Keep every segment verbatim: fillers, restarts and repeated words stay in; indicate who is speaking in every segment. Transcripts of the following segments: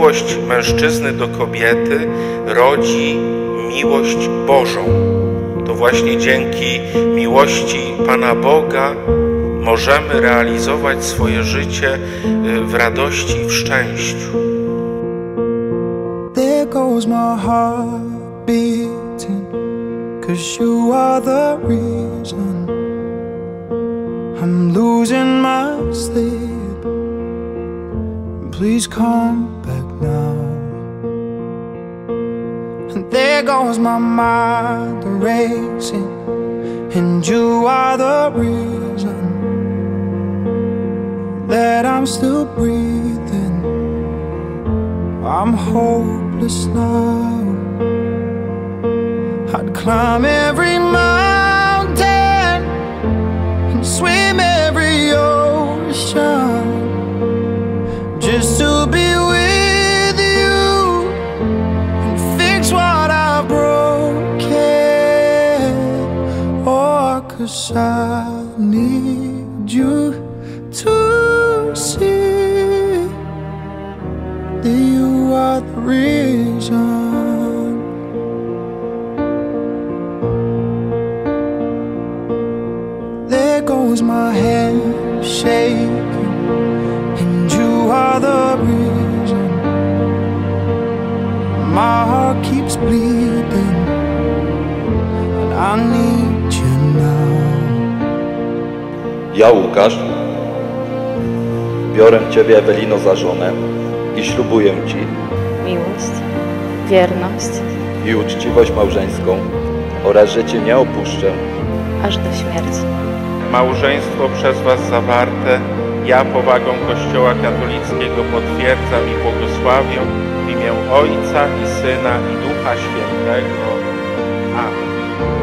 Speaker 1: miłość mężczyzny do kobiety rodzi miłość Bożą. To właśnie dzięki miłości Pana Boga możemy realizować swoje życie w radości i w szczęściu.
Speaker 2: There goes my heart beating, 'cause you are the reason I'm losing my sleep. Please come back now. And there goes my mind racing, and you are the reason that I'm still breathing. I'm hopeless now. I'd climb every mountain and swim every ocean just to be with you and fix what I've broken. Oh, 'cause I need you to see that you are the reason. There goes my hand shaking, and you are the reason. My heart keeps bleeding, and I need you now.
Speaker 3: Ja, Łukasz, biorę Ciebie, Ewelino, za żonę i ślubuję Ci
Speaker 4: miłość, wierność
Speaker 3: i uczciwość małżeńską oraz, że Cię nie opuszczę
Speaker 4: aż do śmierci.
Speaker 1: Małżeństwo przez Was zawarte ja powagą Kościoła katolickiego potwierdzam i błogosławię w imię Ojca i Syna i Ducha Świętego. Amen.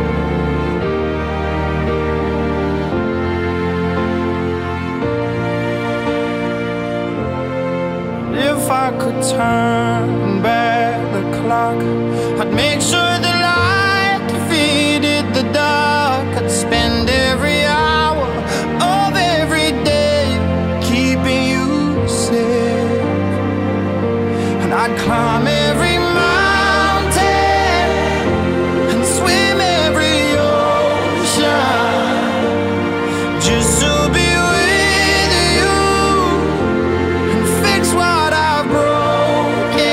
Speaker 2: If I could turn back the clock, I'd make sure the light defeated the dark. I'd spend every hour of every day keeping you safe, and I'd climb every mountain and swim every ocean just to be with you and fix what I've broken.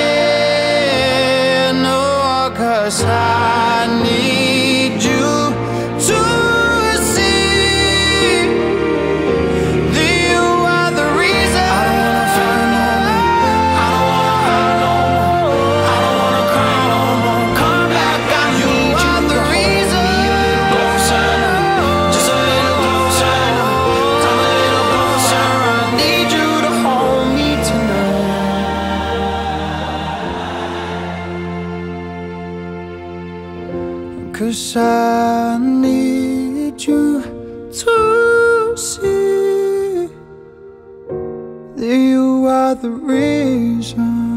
Speaker 2: Oh, 'cause I need you to see that you are the reason. I don't wanna fight no more. I don't wanna hurt no more. I don't wanna cry no more. Come back, I need you. You are the reason. Closer, just a little closer. Come a little closer. I need you to hold me tonight. 'Cause I need you to see that you are the reason.